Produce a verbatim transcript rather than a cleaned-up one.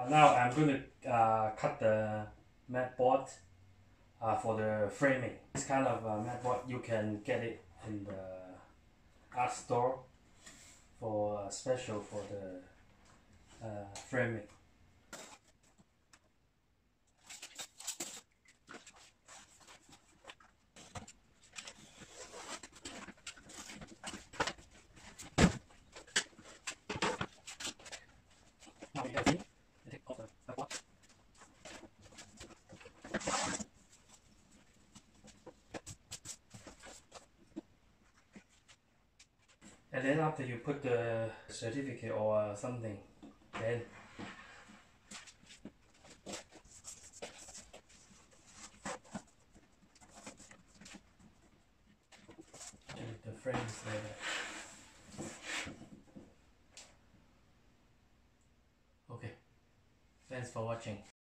now I'm going to uh, cut the mat board uh, for the framing. This kind of uh, mat board you can get it in the art store for uh, special for the uh, framing. Now we have to take off the board. And then after you put the certificate or something, then the frame is there. Okay, thanks for watching.